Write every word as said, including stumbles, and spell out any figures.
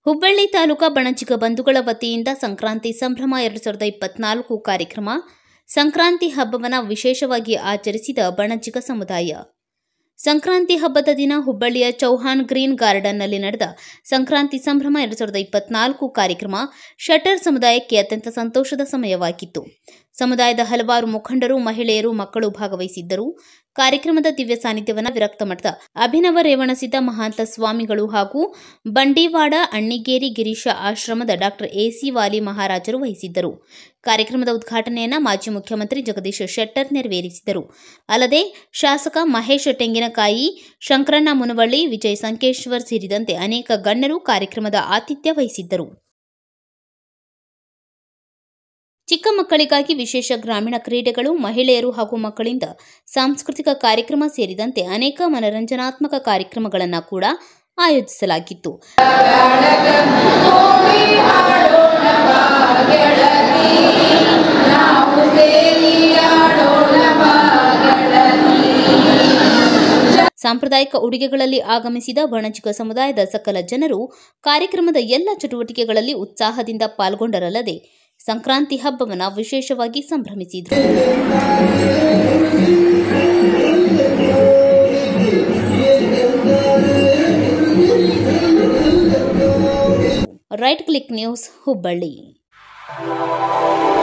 ಹುಬ್ಬಳ್ಳಿ ತಾಲೂಕಾ ಬಣಜಿಗ ಬಂಧುಗಳ ವತಿಯಿಂದ ಸಂಕ್ರಾಂತಿ ಸಂಭ್ರಮ ಎರಡು ಸಾವಿರದ ಇಪ್ಪತ್ನಾಲ್ಕು ಕಾರ್ಯಕ್ರಮ. ಸಂಕ್ರಾಂತಿ ಹಬ್ಬವನ್ನು ವಿಶೇಷವಾಗಿ ಆಚರಿಸಿದ ಬಣಜಿಗ ಸಮುದಾಯ. ಸಂಕ್ರಾಂತಿ ಹಬ್ಬದ ದಿನ ಹುಬ್ಬಳ್ಳಿಯ ಚೌಹಾನ್ ಗ್ರೀನ್ ಗಾರ್ಡನ್ನಲ್ಲಿ ನಡೆದ ಸಂಕ್ರಾಂತಿ ಸಂಭ್ರಮ ಎರಡು ಸಾವಿರದ ಇಪ್ಪತ್ನಾಲ್ಕು ಕಾರ್ಯಕ್ರಮ ಶಟರ್ ಸಮುದಾಯಕ್ಕೆ ಅತ್ಯಂತ ಸಂತೋಷದ ಸಮಯವಾಗಿತ್ತು. ಸಮುದಾಯದ ಹಲವಾರು ಮುಖಂಡರು, ಮಹಿಳೆಯರು, ಮಕ್ಕಳು ಭಾಗವಹಿಸಿದ್ದರು. ಕಾರ್ಯಕ್ರಮದ ದಿವ್ಯ ಸಾನ್ನಿಧ್ಯವನ್ನು ವಿರಕ್ತ ಮಠದ ಅಭಿನವ ರೇವಣಸಿದ್ದ ಮಹಾಂತ ಸ್ವಾಮಿಗಳು ಹಾಗೂ ಬಂಡೀವಾಡ ಅಣ್ಣಿಗೇರಿ ಗಿರೀಶ ಆಶ್ರಮದ ಡಾಕ್ಟರ್ ಎಸಿ ವಾಲಿ ಮಹಾರಾಜರು ವಹಿಸಿದ್ದರು. ಕಾರ್ಯಕ್ರಮದ ಉದ್ಘಾಟನೆಯನ್ನು ಮಾಜಿ ಮುಖ್ಯಮಂತ್ರಿ ಜಗದೀಶ ಶೆಟ್ಟರ್ ನೆರವೇರಿಸಿದರು. ಅಲ್ಲದೆ ಶಾಸಕ ಮಹೇಶ್ ಟೆಂಗಿನಕಾಯಿ, ಶಂಕರಣ್ಣ ಮುನವಳ್ಳಿ, ವಿಜಯ್ ಸಂಕೇಶ್ವರ್ ಸೇರಿದಂತೆ ಅನೇಕ ಗಣ್ಯರು ಕಾರ್ಯಕ್ರಮದ ಆತಿಥ್ಯ ವಹಿಸಿದ್ದರು. ಚಿಕ್ಕ ಮಕ್ಕಳಿಗಾಗಿ ವಿಶೇಷ ಗ್ರಾಮೀಣ ಕ್ರೀಡೆಗಳು, ಮಹಿಳೆಯರು ಹಾಗೂ ಮಕ್ಕಳಿಂದ ಸಾಂಸ್ಕೃತಿಕ ಕಾರ್ಯಕ್ರಮ ಸೇರಿದಂತೆ ಅನೇಕ ಮನರಂಜನಾತ್ಮಕ ಕಾರ್ಯಕ್ರಮಗಳನ್ನು ಕೂಡ ಆಯೋಜಿಸಲಾಗಿತ್ತು. ಸಾಂಪ್ರದಾಯಿಕ ಉಡುಗೆಗಳಲ್ಲಿ ಆಗಮಿಸಿದ ಬಣಜಿಗ ಸಮುದಾಯದ ಸಕಲ ಜನರು ಕಾರ್ಯಕ್ರಮದ ಎಲ್ಲ ಚಟುವಟಿಕೆಗಳಲ್ಲಿ ಉತ್ಸಾಹದಿಂದ ಪಾಲ್ಗೊಂಡರಲ್ಲದೆ ಸಂಕ್ರಾಂತಿ ಹಬ್ಬವನ್ನು ವಿಶೇಷವಾಗಿ ಸಂಭ್ರಮಿಸಿದರು. Right Click News, Hubballi.